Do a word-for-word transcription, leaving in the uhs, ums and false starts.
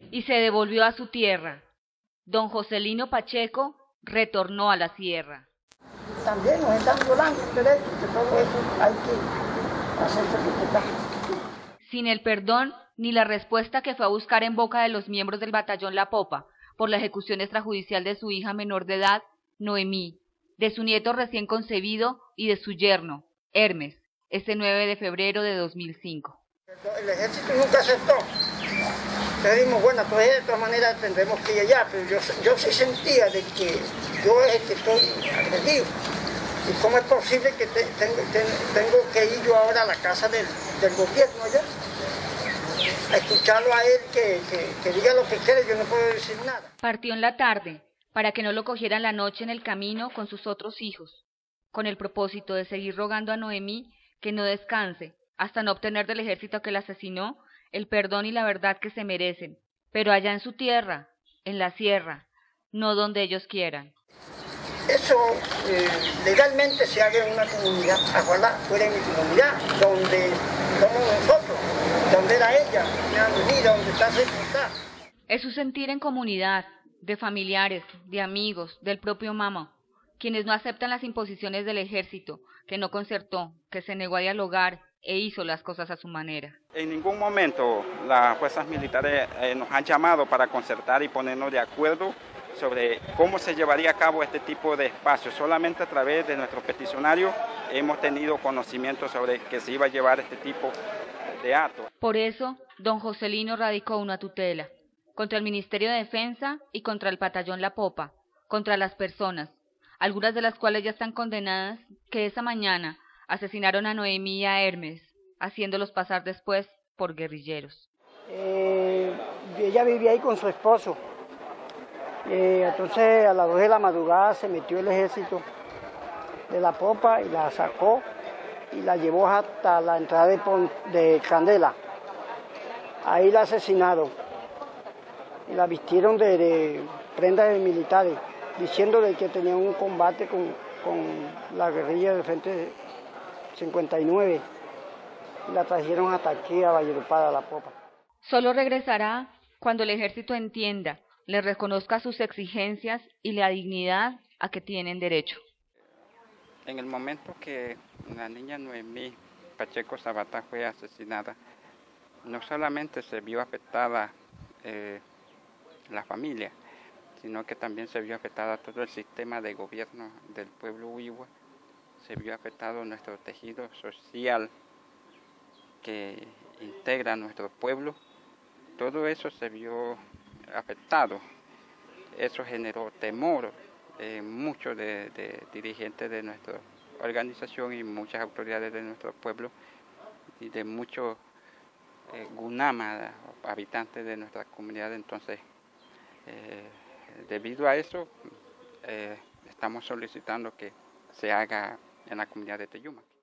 y se devolvió a su tierra. Don Joselino Pacheco retornó a la sierra. También nos están violando el derecho, que todo eso hay que hacerse respetar. Sin el perdón ni la respuesta que fue a buscar en boca de los miembros del batallón La Popa por la ejecución extrajudicial de su hija menor de edad, Noemí, de su nieto recién concebido y de su yerno, Hermes, este nueve de febrero de dos mil cinco. El ejército nunca aceptó. Entonces dijimos, bueno, pues de todas maneras tendremos que ir allá, pero yo, yo sí sentía de que yo es el que estoy agredido. ¿Y cómo es posible que te, tengo, te, tengo que ir yo ahora a la casa del, del gobierno allá? A escucharlo a él que, que, que diga lo que quiere, yo no puedo decir nada. Partió en la tarde, para que no lo cogieran la noche en el camino con sus otros hijos, con el propósito de seguir rogando a Noemí que no descanse, hasta no obtener del ejército que la asesinó el perdón y la verdad que se merecen, pero allá en su tierra, en la sierra, no donde ellos quieran. Eso eh, legalmente se haga en una comunidad, ojalá fuera en mi comunidad, donde somos nosotros, donde era ella, donde está sepultada. Es su sentir en comunidad, de familiares, de amigos, del propio Mamo, quienes no aceptan las imposiciones del ejército, que no concertó, que se negó a dialogar e hizo las cosas a su manera. En ningún momento las fuerzas militares eh, nos han llamado para concertar y ponernos de acuerdo sobre cómo se llevaría a cabo este tipo de espacios. Solamente a través de nuestros peticionarios hemos tenido conocimiento sobre que se iba a llevar este tipo de actos. Por eso, don Joselino radicó una tutela contra el Ministerio de Defensa y contra el batallón La Popa, contra las personas, algunas de las cuales ya están condenadas, que esa mañana asesinaron a Noemí y a Hermes, haciéndolos pasar después por guerrilleros. Eh, ella vivía ahí con su esposo. Eh, entonces a las dos de la madrugada se metió el ejército de La Popa y la sacó y la llevó hasta la entrada de, Pon de Candela. Ahí la asesinaron y la vistieron de, de prendas de militares, diciéndole que tenían un combate con, con la guerrilla del Frente cincuenta y nueve y la trajeron hasta aquí a Valledupar, a La Popa. Solo regresará cuando el ejército entienda, le reconozca sus exigencias y la dignidad a que tienen derecho. En el momento que la niña Noemí Pacheco Zabata fue asesinada, no solamente se vio afectada eh, la familia, sino que también se vio afectada todo el sistema de gobierno del pueblo Huigua, se vio afectado nuestro tejido social que integra nuestro pueblo, todo eso se vio afectado. Eso generó temor en muchos de, de dirigentes de nuestra organización y muchas autoridades de nuestro pueblo y de muchos eh, gunamas, habitantes de nuestra comunidad. Entonces, eh, debido a eso, eh, estamos solicitando que se haga en la comunidad de Teyuma.